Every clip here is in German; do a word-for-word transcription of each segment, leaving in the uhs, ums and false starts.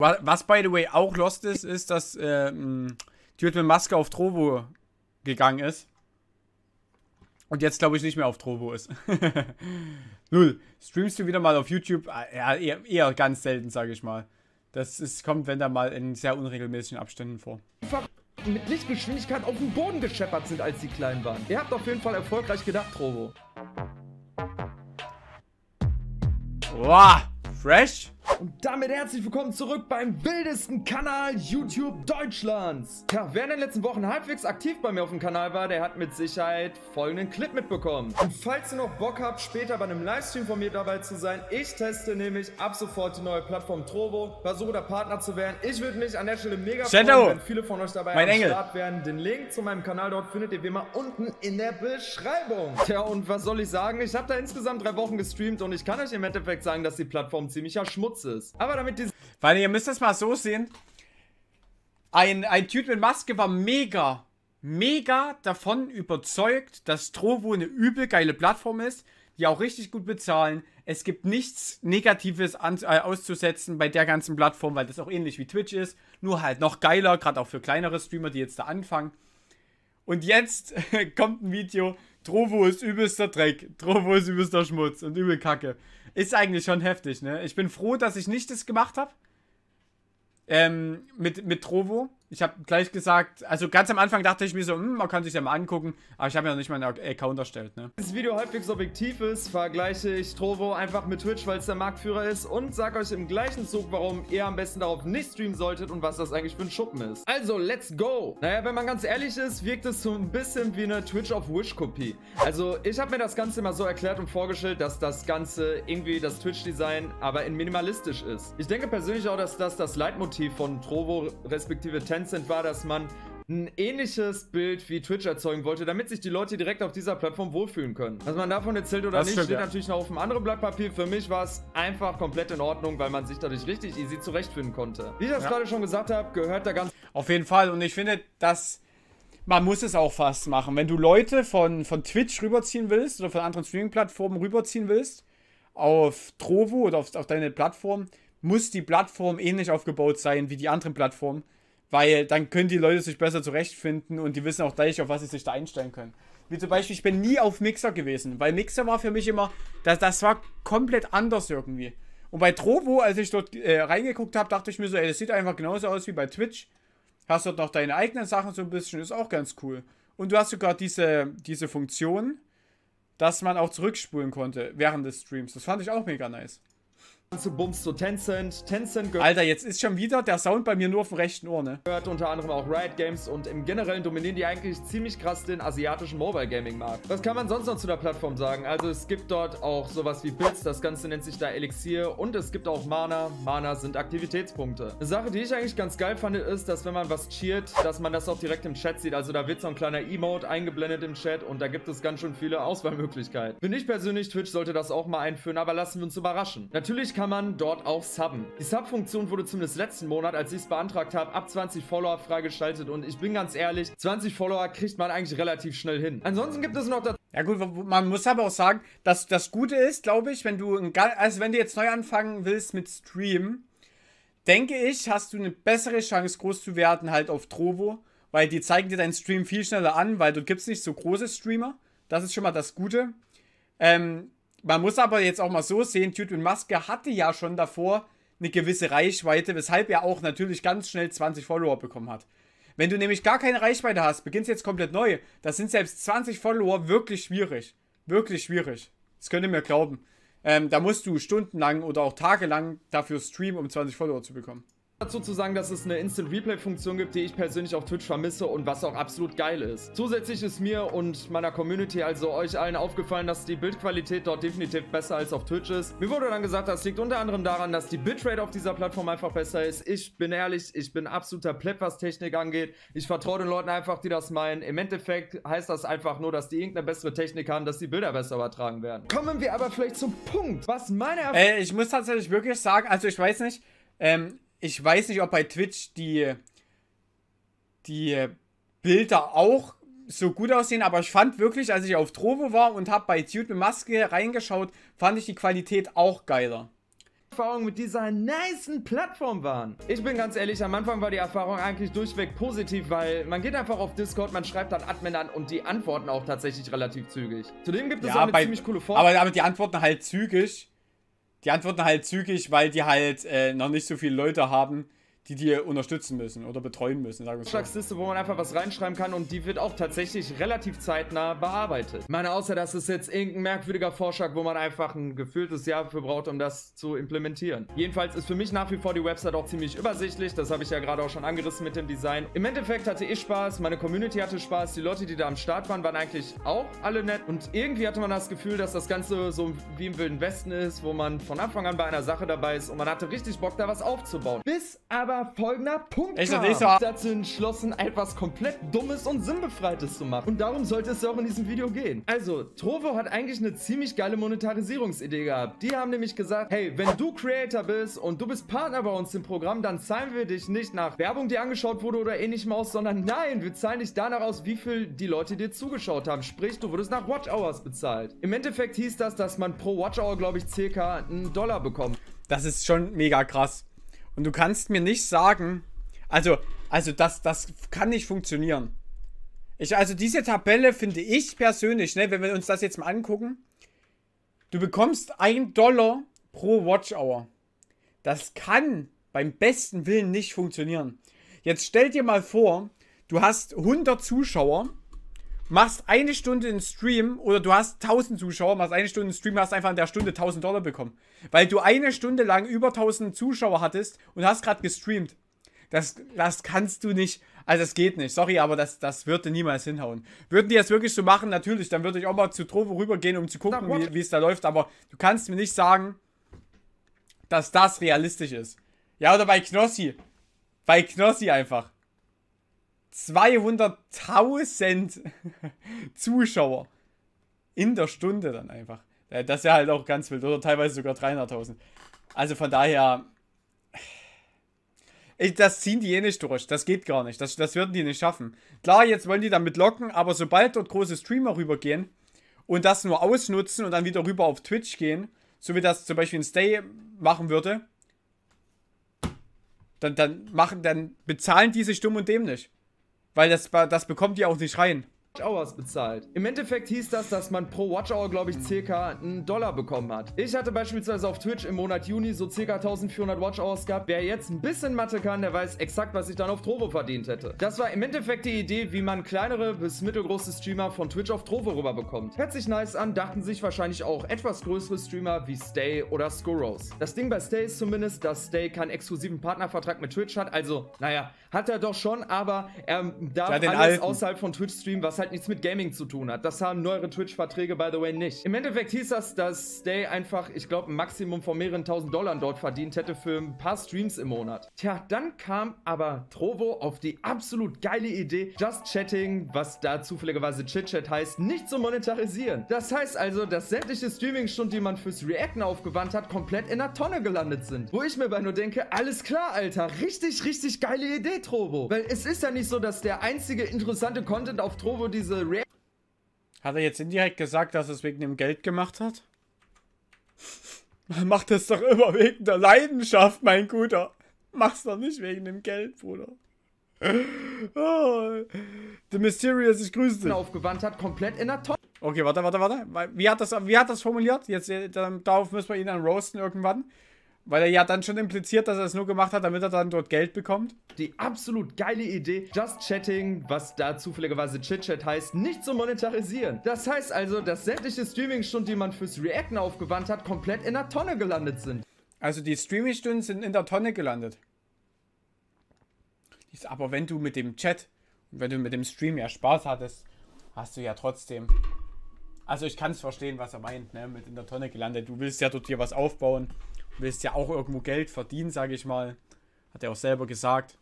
Was, by the way, auch lost ist, ist, dass äh, Dude mit Maske auf Trovo gegangen ist. Und jetzt, glaube ich, nicht mehr auf Trovo ist. Null. Streamst du wieder mal auf YouTube? Ja, eher, eher ganz selten, sage ich mal. Das ist, kommt, wenn da mal in sehr unregelmäßigen Abständen vor. Mit Lichtgeschwindigkeit auf den Boden gescheppert sind, als sie klein waren. Ihr habt auf jeden Fall erfolgreich gedacht, Trovo. Wow, fresh. Und damit herzlich willkommen zurück beim wildesten Kanal YouTube Deutschlands. Ja, wer in den letzten Wochen halbwegs aktiv bei mir auf dem Kanal war, der hat mit Sicherheit folgenden Clip mitbekommen. Und falls ihr noch Bock habt, später bei einem Livestream von mir dabei zu sein, ich teste nämlich ab sofort die neue Plattform Trovo, versuche da Partner zu werden. Ich würde mich an der Stelle mega Shadow, freuen, wenn viele von euch dabei mein am Engel. Start wären. Den Link zu meinem Kanal dort findet ihr wie immer unten in der Beschreibung. Tja, und was soll ich sagen? Ich habe da insgesamt drei Wochen gestreamt und ich kann euch im Endeffekt sagen, dass die Plattform ziemlicher Schmutz ist. Aber damit diese... Weil ihr müsst das mal so sehen. Ein, ein Typ mit Maske war mega, mega davon überzeugt, dass Trovo eine übel geile Plattform ist, die auch richtig gut bezahlen. Es gibt nichts Negatives an, äh, auszusetzen bei der ganzen Plattform, weil das auch ähnlich wie Twitch ist. Nur halt noch geiler, gerade auch für kleinere Streamer, die jetzt da anfangen. Und jetzt kommt ein Video, Trovo ist übelster Dreck, Trovo ist übelster Schmutz und übel Kacke. Ist eigentlich schon heftig, ne? Ich bin froh, dass ich nicht das gemacht habe. Ähm, mit, mit Trovo. Ich habe gleich gesagt, also ganz am Anfang dachte ich mir so, hm, man kann sich ja mal angucken, aber ich habe ja noch nicht mal einen Account erstellt, ne? Dieses Video halbwegs objektiv ist, vergleiche ich Trovo einfach mit Twitch, weil es der Marktführer ist und sag euch im gleichen Zug, warum ihr am besten darauf nicht streamen solltet und was das eigentlich für ein Schuppen ist. Also, let's go! Naja, wenn man ganz ehrlich ist, wirkt es so ein bisschen wie eine Twitch auf Wish-Kopie. Also, ich habe mir das Ganze mal so erklärt und vorgestellt, dass das Ganze irgendwie das Twitch-Design aber in minimalistisch ist. Ich denke persönlich auch, dass das das Leitmotiv von Trovo respektive Tencent war, dass man ein ähnliches Bild wie Twitch erzeugen wollte, damit sich die Leute direkt auf dieser Plattform wohlfühlen können. Was man davon erzählt oder das nicht, stimmt, steht ja. natürlich noch auf einem anderen Blatt Papier. Für mich war es einfach komplett in Ordnung, weil man sich dadurch richtig easy zurechtfinden konnte. Wie ich das Ja. gerade schon gesagt habe, gehört da ganz... Auf jeden Fall. Und ich finde, dass man muss es auch fast machen. Wenn du Leute von, von Twitch rüberziehen willst oder von anderen Streaming-Plattformen rüberziehen willst, auf Trovo oder auf, auf deine Plattform, muss die Plattform ähnlich aufgebaut sein wie die anderen Plattformen. Weil dann können die Leute sich besser zurechtfinden und die wissen auch gleich, auf was sie sich da einstellen können. Wie zum Beispiel, ich bin nie auf Mixer gewesen, weil Mixer war für mich immer, das, das war komplett anders irgendwie. Und bei Trovo, als ich dort äh, reingeguckt habe, dachte ich mir so, ey, das sieht einfach genauso aus wie bei Twitch. Hast dort noch deine eigenen Sachen so ein bisschen, ist auch ganz cool. Und du hast sogar diese, diese Funktion, dass man auch zurückspulen konnte während des Streams. Das fand ich auch mega nice. ganze Bums zu Tencent. Tencent gehört... Alter, jetzt ist schon wieder der Sound bei mir nur auf dem rechten Ohr, ne? gehört unter anderem auch Riot Games und im Generellen dominieren die eigentlich ziemlich krass den asiatischen Mobile Gaming Markt. Was kann man sonst noch zu der Plattform sagen? Also es gibt dort auch sowas wie Bits, das Ganze nennt sich da Elixier und es gibt auch Mana. Mana sind Aktivitätspunkte. Eine Sache, die ich eigentlich ganz geil fand, ist, dass wenn man was cheert, dass man das auch direkt im Chat sieht. Also da wird so ein kleiner Emote eingeblendet im Chat und da gibt es ganz schön viele Auswahlmöglichkeiten. Finde ich persönlich, Twitch sollte das auch mal einführen, aber lassen wir uns überraschen. Natürlich kann man dort auch subben. Die Sub-Funktion wurde zumindest letzten Monat, als ich es beantragt habe, ab zwanzig Follower freigeschaltet und ich bin ganz ehrlich, zwanzig Follower kriegt man eigentlich relativ schnell hin. Ansonsten gibt es noch dazu... Ja gut, man muss aber auch sagen, dass das Gute ist, glaube ich, wenn du, ein, also wenn du jetzt neu anfangen willst mit Stream, denke ich, hast du eine bessere Chance, groß zu werden halt auf Trovo, weil die zeigen dir deinen Stream viel schneller an, weil du gibst nicht so große Streamer. Das ist schon mal das Gute. Ähm, man muss aber jetzt auch mal so sehen, Dude mit Maske hatte ja schon davor eine gewisse Reichweite, weshalb er auch natürlich ganz schnell zwanzig Follower bekommen hat. Wenn du nämlich gar keine Reichweite hast, beginnst jetzt komplett neu, das sind selbst zwanzig Follower wirklich schwierig. Wirklich schwierig. Das könnt ihr mir glauben. Ähm, da musst du stundenlang oder auch tagelang dafür streamen, um zwanzig Follower zu bekommen. dazu zu sagen, dass es eine Instant Replay Funktion gibt, die ich persönlich auf Twitch vermisse und was auch absolut geil ist. Zusätzlich ist mir und meiner Community, also euch allen, aufgefallen, dass die Bildqualität dort definitiv besser als auf Twitch ist. Mir wurde dann gesagt, das liegt unter anderem daran, dass die Bitrate auf dieser Plattform einfach besser ist. Ich bin ehrlich, ich bin absoluter Plepp, was Technik angeht. Ich vertraue den Leuten einfach, die das meinen. Im Endeffekt heißt das einfach nur, dass die irgendeine bessere Technik haben, dass die Bilder besser übertragen werden. Kommen wir aber vielleicht zum Punkt, was meine Erfahrung... Äh, ich muss tatsächlich wirklich sagen, also ich weiß nicht, ähm, ich weiß nicht, ob bei Twitch die, die Bilder auch so gut aussehen, aber ich fand wirklich, als ich auf Trovo war und habe bei Dude mit Maske reingeschaut, fand ich die Qualität auch geiler. Erfahrungen mit dieser nicen Plattform waren. Ich bin ganz ehrlich, am Anfang war die Erfahrung eigentlich durchweg positiv, weil man geht einfach auf Discord, man schreibt dann Admin an und die antworten auch tatsächlich relativ zügig. Zudem gibt es ja, auch eine bei, ziemlich coole Form. Aber, aber die antworten halt zügig. Die antworten halt zügig, weil die halt äh, noch nicht so viele Leute haben, die dir unterstützen müssen oder betreuen müssen, sagen wir so. Vorschlagsliste, wo man einfach was reinschreiben kann und die wird auch tatsächlich relativ zeitnah bearbeitet. Ich meine, außer dass es jetzt irgendein merkwürdiger Vorschlag, wo man einfach ein gefühltes Jahr für braucht, um das zu implementieren. Jedenfalls ist für mich nach wie vor die Website auch ziemlich übersichtlich, das habe ich ja gerade auch schon angerissen mit dem Design. Im Endeffekt hatte ich Spaß, meine Community hatte Spaß, die Leute, die da am Start waren, waren eigentlich auch alle nett und irgendwie hatte man das Gefühl, dass das Ganze so wie im Wilden Westen ist, wo man von Anfang an bei einer Sache dabei ist und man hatte richtig Bock, da was aufzubauen. Bis aber folgender Punkt Echt, kam. das so dazu entschlossen, etwas komplett Dummes und Sinnbefreites zu machen. Und darum sollte es ja auch in diesem Video gehen. Also, Trovo hat eigentlich eine ziemlich geile Monetarisierungsidee gehabt. Die haben nämlich gesagt, hey, wenn du Creator bist und du bist Partner bei uns im Programm, dann zahlen wir dich nicht nach Werbung, die angeschaut wurde oder ähnlichem aus, sondern nein, wir zahlen dich danach aus, wie viel die Leute dir zugeschaut haben. Sprich, du wurdest nach Watch Hours bezahlt. Im Endeffekt hieß das, dass man pro Watch Hour, glaube ich, circa einen Dollar bekommt. Das ist schon mega krass. Und du kannst mir nicht sagen, also, also das, das kann nicht funktionieren. Ich, also diese Tabelle finde ich persönlich, ne, wenn wir uns das jetzt mal angucken, du bekommst ein Dollar pro Watch Hour. Das kann beim besten Willen nicht funktionieren. Jetzt stell dir mal vor, du hast hundert Zuschauer, machst eine Stunde einen Stream oder du hast tausend Zuschauer, machst eine Stunde einen Stream, hast einfach in der Stunde tausend Dollar bekommen. Weil du eine Stunde lang über tausend Zuschauer hattest und hast gerade gestreamt. Das, das kannst du nicht, also das geht nicht, sorry, aber das, das würde niemals hinhauen. Würden die das wirklich so machen, natürlich, dann würde ich auch mal zu Trovo rübergehen, um zu gucken, wie, wie es da läuft, aber du kannst mir nicht sagen, dass das realistisch ist. Ja, oder bei Knossi. Bei Knossi einfach. zweihunderttausend Zuschauer in der Stunde dann einfach. Das ist ja halt auch ganz wild. Oder teilweise sogar dreihunderttausend. Also von daher, das ziehen die eh nicht durch. Das geht gar nicht. Das, das würden die nicht schaffen. Klar, jetzt wollen die damit locken, aber sobald dort große Streamer rübergehen und das nur ausnutzen und dann wieder rüber auf Twitch gehen, so wie das zum Beispiel ein Stay machen würde, dann, dann, machen, dann bezahlen die sich dumm und dämlich. Weil das, das bekommt ihr auch nicht rein. Watch Hours bezahlt. Im Endeffekt hieß das, dass man pro Watch Hour, glaube ich, circa einen Dollar bekommen hat. Ich hatte beispielsweise auf Twitch im Monat Juni so circa eintausendvierhundert Watch Hours gehabt. Wer jetzt ein bisschen Mathe kann, der weiß exakt, was ich dann auf Trovo verdient hätte. Das war im Endeffekt die Idee, wie man kleinere bis mittelgroße Streamer von Twitch auf Trovo rüber bekommt. Hört sich nice an, dachten sich wahrscheinlich auch etwas größere Streamer wie Stay oder Skuros. Das Ding bei Stay ist zumindest, dass Stay keinen exklusiven Partnervertrag mit Twitch hat. Also, naja, hat er doch schon, aber er darf alles alten. außerhalb von Twitch streamen, was halt nichts mit Gaming zu tun hat. Das haben neuere Twitch-Verträge, by the way, nicht. Im Endeffekt hieß das, dass Stay einfach, ich glaube, ein Maximum von mehreren tausend Dollar dort verdient hätte für ein paar Streams im Monat. Tja, dann kam aber Trovo auf die absolut geile Idee, Just Chatting, was da zufälligerweise Chit-Chat heißt, nicht zu monetarisieren. Das heißt also, dass sämtliche Streaming-Stunden, die man fürs Reacten aufgewandt hat, komplett in der Tonne gelandet sind. Wo ich mir bei nur denke, alles klar, Alter, richtig, richtig geile Idee, Trovo. Weil es ist ja nicht so, dass der einzige interessante Content auf Trovo diese React. Hat er jetzt indirekt gesagt, dass er es wegen dem Geld gemacht hat? Man macht das doch immer wegen der Leidenschaft, mein Guter. Mach's doch nicht wegen dem Geld, Bruder. Oh, The Mysterious, ich grüße dich. Aufgewandt hat, komplett in der Tonne. Okay, warte, warte, warte. Wie hat das, wie hat das formuliert? Jetzt, dann, darauf müssen wir ihn dann roasten irgendwann. Weil er ja dann schon impliziert, dass er es nur gemacht hat, damit er dann dort Geld bekommt. Die absolut geile Idee, Just Chatting, was da zufälligerweise Chit-Chat heißt, nicht zu monetarisieren. Das heißt also, dass sämtliche Streaming-Stunden, die man fürs Reacten aufgewandt hat, komplett in der Tonne gelandet sind. Also die Streaming-Stunden sind in der Tonne gelandet. Aber wenn du mit dem Chat, wenn du mit dem Stream ja Spaß hattest, hast du ja trotzdem... Also ich kann es verstehen, was er meint, ne? Mit in der Tonne gelandet. Du willst ja dort hier was aufbauen. Du willst ja auch irgendwo Geld verdienen, sage ich mal. Hat er auch selber gesagt.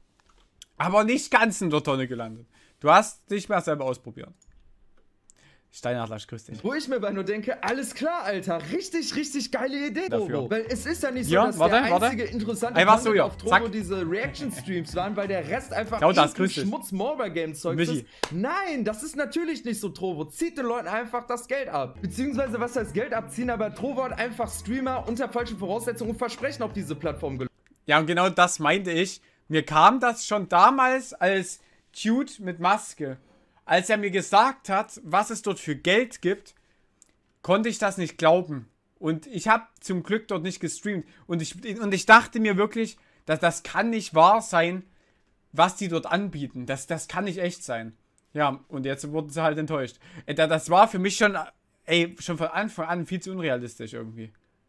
Aber nicht ganz in der Tonne gelandet. Du hast dich mal selber ausprobiert. Steinadler, grüß dich. Wo ich mir aber nur denke, alles klar, Alter, richtig, richtig geile Idee, Trovo. Weil es ist ja nicht so, ja, dass warte, der einzige warte. interessante Ey, so, ja. auf Trovo diese Reaction-Streams waren, weil der Rest einfach ja, das, Schmutz-Mobile-Game-Zeug ist. Nein, das ist natürlich nicht so, Trovo. Zieht den Leuten einfach das Geld ab. Beziehungsweise, was heißt Geld abziehen, aber Trovo hat einfach Streamer unter falschen Voraussetzungen und Versprechen auf diese Plattform gelockt. Ja, und genau das meinte ich. Mir kam das schon damals als Dude mit Maske. Als er mir gesagt hat, was es dort für Geld gibt, konnte ich das nicht glauben. Und ich habe zum Glück dort nicht gestreamt. Und ich, und ich dachte mir wirklich, dass das kann nicht wahr sein, was die dort anbieten. Das, das kann nicht echt sein. Ja, und jetzt wurden sie halt enttäuscht. Das war für mich schon, ey, schon von Anfang an viel zu unrealistisch irgendwie.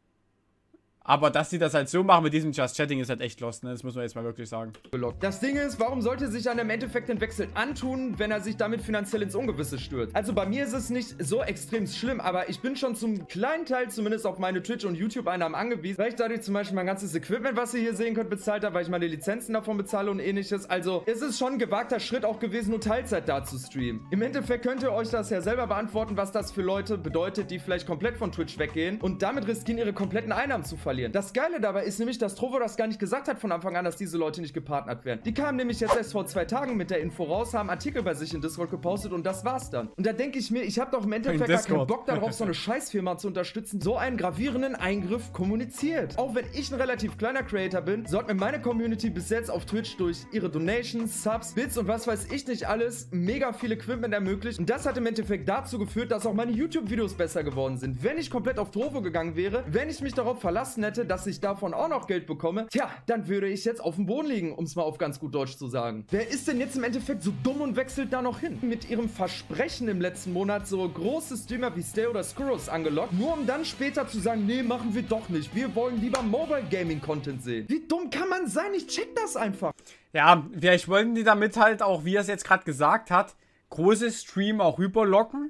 Aber dass sie das halt so machen mit diesem Just Chatting ist halt echt lost, ne? Das muss man jetzt mal wirklich sagen. Das Ding ist, warum sollte sich dann im Endeffekt den Wechsel antun, wenn er sich damit finanziell ins Ungewisse stürzt? Also bei mir ist es nicht so extrem schlimm, aber ich bin schon zum kleinen Teil zumindest auf meine Twitch- und YouTube-Einnahmen angewiesen, weil ich dadurch zum Beispiel mein ganzes Equipment, was ihr hier sehen könnt, bezahlt habe, weil ich meine Lizenzen davon bezahle und ähnliches. Also es ist schon ein gewagter Schritt auch gewesen, nur Teilzeit da zu streamen. Im Endeffekt könnt ihr euch das ja selber beantworten, was das für Leute bedeutet, die vielleicht komplett von Twitch weggehen und damit riskieren, ihre kompletten Einnahmen zu verlieren. Das Geile dabei ist nämlich, dass Trovo das gar nicht gesagt hat von Anfang an, dass diese Leute nicht gepartnert werden. Die kamen nämlich jetzt erst vor zwei Tagen mit der Info raus, haben Artikel bei sich in Discord gepostet und das war's dann. Und da denke ich mir, ich habe doch im Endeffekt gar keinen Bock darauf, so eine Scheißfirma zu unterstützen, so einen gravierenden Eingriff kommuniziert. Auch wenn ich ein relativ kleiner Creator bin, so hat mir meine Community bis jetzt auf Twitch durch ihre Donations, Subs, Bits und was weiß ich nicht alles mega viel Equipment ermöglicht. Und das hat im Endeffekt dazu geführt, dass auch meine YouTube-Videos besser geworden sind. Wenn ich komplett auf Trovo gegangen wäre, wenn ich mich darauf verlassen hätte, dass ich davon auch noch Geld bekomme, tja, dann würde ich jetzt auf dem Boden liegen, um es mal auf ganz gut Deutsch zu sagen. Wer ist denn jetzt im Endeffekt so dumm und wechselt da noch hin? Mit ihrem Versprechen im letzten Monat so große Streamer wie Stay oder Skurrus angelockt, nur um dann später zu sagen, nee, machen wir doch nicht. Wir wollen lieber Mobile Gaming Content sehen. Wie dumm kann man sein? Ich check das einfach. Ja, vielleicht wollten die damit halt auch, wie er es jetzt gerade gesagt hat, große Streamer rüberlocken,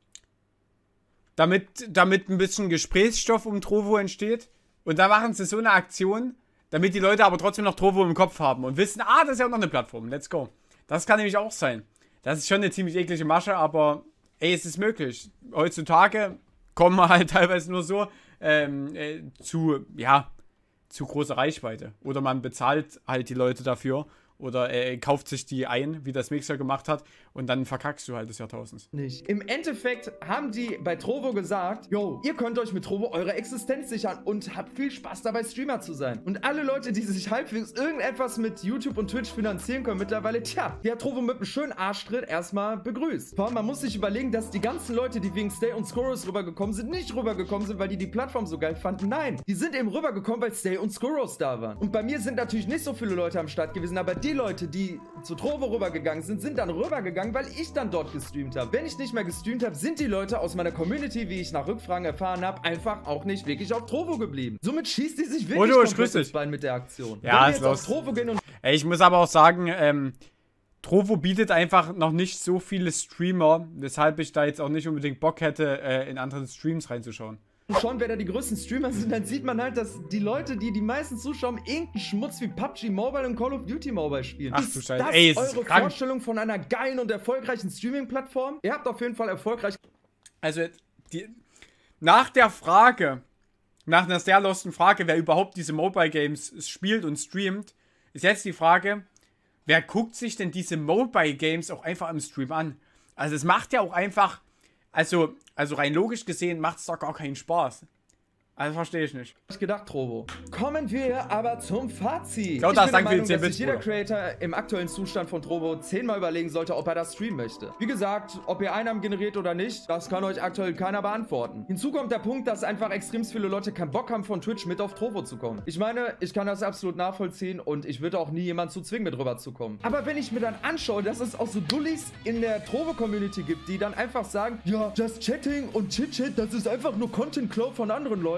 damit, damit ein bisschen Gesprächsstoff um Trovo entsteht. Und da machen sie so eine Aktion, damit die Leute aber trotzdem noch Trovo im Kopf haben und wissen, ah, das ist ja auch noch eine Plattform, let's go. Das kann nämlich auch sein. Das ist schon eine ziemlich eklige Masche, aber ey, es ist möglich. Heutzutage kommen wir halt teilweise nur so ähm, äh, zu, ja, zu großer Reichweite. Oder man bezahlt halt die Leute dafür. Oder er kauft sich die ein, wie das Mixer gemacht hat, und dann verkackst du halt des Jahrtausends. Nicht. Im Endeffekt haben die bei Trovo gesagt, yo, ihr könnt euch mit Trovo eure Existenz sichern und habt viel Spaß dabei, Streamer zu sein. Und alle Leute, die sich halbwegs irgendetwas mit YouTube und Twitch finanzieren können mittlerweile, tja, die hat Trovo mit einem schönen Arschtritt erstmal begrüßt. Vor allem, man muss sich überlegen, dass die ganzen Leute, die wegen Stay und Skurrus rübergekommen sind, nicht rübergekommen sind, weil die die Plattform so geil fanden. Nein, die sind eben rübergekommen, weil Stay und Skurrus da waren. Und bei mir sind natürlich nicht so viele Leute am Start gewesen, aber die Leute, die zu Trovo rübergegangen sind, sind dann rübergegangen, weil ich dann dort gestreamt habe. Wenn ich nicht mehr gestreamt habe, sind die Leute aus meiner Community, wie ich nach Rückfragen erfahren habe, einfach auch nicht wirklich auf Trovo geblieben. Somit schießt die sich wirklich komplett ins Bein mit der Aktion. Ja, Wenn wir ist jetzt los. auf Trovo gehen und Ey, ich muss aber auch sagen, ähm, Trovo bietet einfach noch nicht so viele Streamer, weshalb ich da jetzt auch nicht unbedingt Bock hätte, äh, in andere Streams reinzuschauen. schauen, wer da die größten Streamer sind, dann sieht man halt, dass die Leute, die die meisten zuschauen, irgendeinen Schmutz wie P U B G Mobile und Call of Duty Mobile spielen. Ach ist du Scheiße. das Ey, es eure ist krank. Vorstellung von einer geilen und erfolgreichen Streaming-Plattform? Ihr habt auf jeden Fall erfolgreich... Also, die, nach der Frage, nach einer sehr losten Frage, wer überhaupt diese Mobile Games spielt und streamt, ist jetzt die Frage, wer guckt sich denn diese Mobile Games auch einfach im Stream an? Also, es macht ja auch einfach, also, also rein logisch gesehen, macht es doch gar keinen Spaß. Also verstehe ich nicht. Ich gedacht, Trovo. Kommen wir aber zum Fazit. Glaub, ich das bin der danke Meinung, für die dass sich zehn jeder Bits, Creator im aktuellen Zustand von Trovo zehnmal überlegen sollte, ob er das streamen möchte. Wie gesagt, ob ihr Einnahmen generiert oder nicht, das kann euch aktuell keiner beantworten. Hinzu kommt der Punkt, dass einfach extrem viele Leute keinen Bock haben, von Twitch mit auf Trovo zu kommen. Ich meine, ich kann das absolut nachvollziehen und ich würde auch nie jemanden zu zwingen, mit rüber zu kommen. Aber wenn ich mir dann anschaue, dass es auch so Dullis in der Trovo-Community gibt, die dann einfach sagen, ja, Just Chatting und Chit-Chat, das ist einfach nur Content-Cloud von anderen Leuten.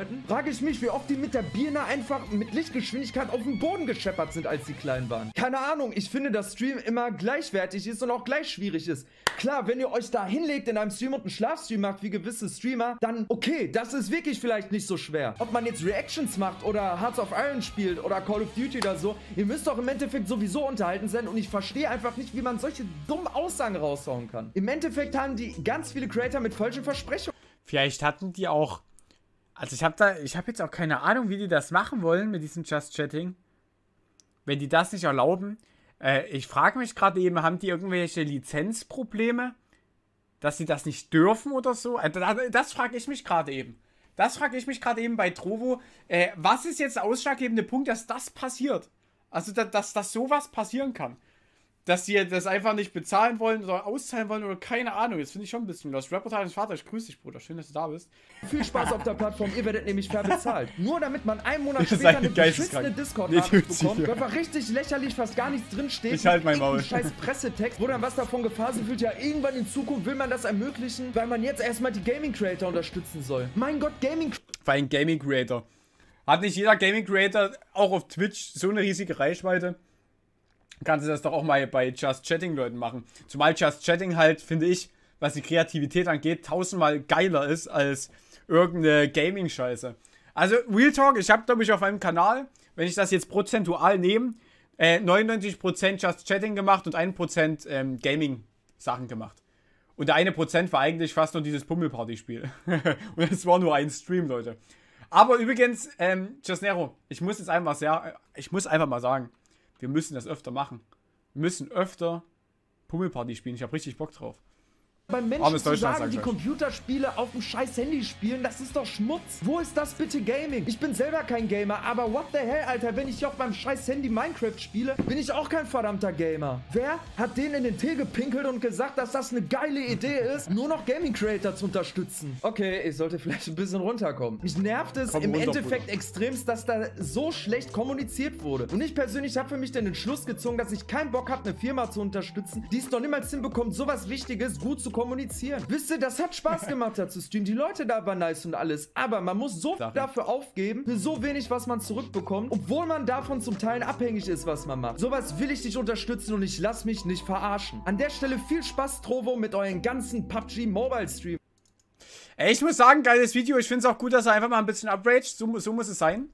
Freunden, frage ich mich, wie oft die mit der Birne einfach mit Lichtgeschwindigkeit auf den Boden gescheppert sind, als sie klein waren. Keine Ahnung, ich finde, dass Stream immer gleichwertig ist und auch gleich schwierig ist. Klar, wenn ihr euch da hinlegt in einem Stream und einen Schlafstream macht, wie gewisse Streamer, dann okay, das ist wirklich vielleicht nicht so schwer. Ob man jetzt Reactions macht oder Hearts of Iron spielt oder Call of Duty oder so, ihr müsst doch im Endeffekt sowieso unterhalten sein und ich verstehe einfach nicht, wie man solche dummen Aussagen raushauen kann. Im Endeffekt haben die ganz viele Creator mit falschen Versprechungen. Vielleicht hatten die auch, also ich habe da, ich habe jetzt auch keine Ahnung, wie die das machen wollen mit diesem Just Chatting. Wenn die das nicht erlauben. Äh, ich frage mich gerade eben, haben die irgendwelche Lizenzprobleme, dass sie das nicht dürfen oder so? Also das, das frage ich mich gerade eben. Das frage ich mich gerade eben bei Trovo. Äh, was ist jetzt der ausschlaggebende Punkt, dass das passiert? Also, dass, dass, dass sowas passieren kann. Dass sie das einfach nicht bezahlen wollen oder auszahlen wollen oder keine Ahnung. Das finde ich schon ein bisschen los. Reportage Vater, ich grüße dich, Bruder. Schön, dass du da bist. Viel Spaß auf der Plattform. Ihr werdet nämlich fair bezahlt. Nur damit man einen Monat später eine beschissene Discord-Nachricht bekommt, wo einfach richtig lächerlich fast gar nichts drinsteht. Ich halt mein Maul. Scheiß Pressetext, wo dann was davon gefaselt wird. Ja, irgendwann in Zukunft will man das ermöglichen, weil man jetzt erstmal die Gaming-Creator unterstützen soll. Mein Gott, Gaming... Vor allem Gaming-Creator. Hat nicht jeder Gaming-Creator auch auf Twitch so eine riesige Reichweite? Kannst du das doch auch mal bei Just Chatting-Leuten machen. Zumal Just Chatting halt, finde ich, was die Kreativität angeht, tausendmal geiler ist als irgendeine Gaming-Scheiße. Also, Real Talk, ich habe, glaube ich, auf meinem Kanal, wenn ich das jetzt prozentual nehme, äh, neunundneunzig Prozent Just Chatting gemacht und ein Prozent ähm, Gaming-Sachen gemacht. Und der eine Prozent war eigentlich fast nur dieses Pummelparty-Spiel. Und es war nur ein Stream, Leute. Aber übrigens, ähm, Just Nero, ich muss jetzt einfach sehr, ich muss einfach mal sagen, wir müssen das öfter machen. Wir müssen öfter Pummelparty spielen. Ich habe richtig Bock drauf. Beim Menschen zu sagen, die Computerspiele auf dem scheiß Handy spielen, das ist doch Schmutz. Wo ist das bitte Gaming? Ich bin selber kein Gamer, aber what the hell, Alter, wenn ich auf meinem scheiß Handy Minecraft spiele, bin ich auch kein verdammter Gamer. Wer hat denen in den Tee gepinkelt und gesagt, dass das eine geile Idee ist, nur noch Gaming-Creator zu unterstützen? Okay, ich sollte vielleicht ein bisschen runterkommen. Mich nervt es Komm im runter, Endeffekt Bruder. extremst, dass da so schlecht kommuniziert wurde. Und ich persönlich habe für mich den Entschluss gezogen, dass ich keinen Bock habe, eine Firma zu unterstützen, die es noch niemals hinbekommt, sowas Wichtiges gut zu kommunizieren. Wisst ihr, das hat Spaß gemacht, da zu streamen. Die Leute da waren nice und alles. Aber man muss so Sachen. dafür aufgeben, für so wenig, was man zurückbekommt, obwohl man davon zum Teil abhängig ist, was man macht. Sowas will ich nicht unterstützen und ich lasse mich nicht verarschen. An der Stelle viel Spaß, Trovo, mit euren ganzen P U B G Mobile Stream. Ey, ich muss sagen, geiles Video. Ich finde es auch gut, dass er einfach mal ein bisschen upraged. So, so muss es sein.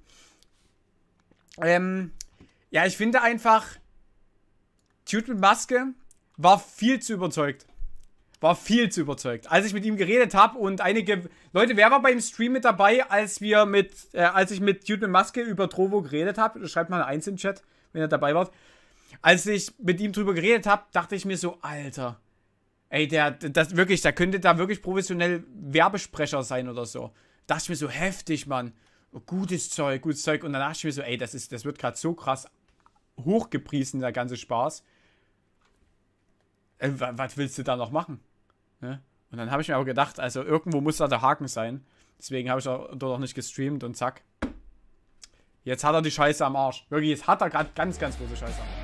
Ähm, ja, ich finde einfach, Dude mit Maske war viel zu überzeugt. War viel zu überzeugt. Als ich mit ihm geredet habe und einige Leute, wer war beim Stream mit dabei, als wir mit, äh, als ich mit Dude mit Maske über Trovo geredet habe? Schreibt mal eins im Chat, wenn ihr dabei wart. Als ich mit ihm drüber geredet habe, dachte ich mir so, Alter, ey, der, das wirklich, der könnte da wirklich professionell Werbesprecher sein oder so. Dachte ich mir so, heftig, Mann. Gutes Zeug, gutes Zeug. Und dann dachte ich mir so, ey, das ist, das wird gerade so krass hochgepriesen, der ganze Spaß. Äh, was willst du da noch machen? Ne? Und dann habe ich mir aber gedacht, also irgendwo muss da der Haken sein. Deswegen habe ich auch, dort auch nicht gestreamt und zack. Jetzt hat er die Scheiße am Arsch. Wirklich, jetzt hat er gerade ganz, ganz große Scheiße am Arsch.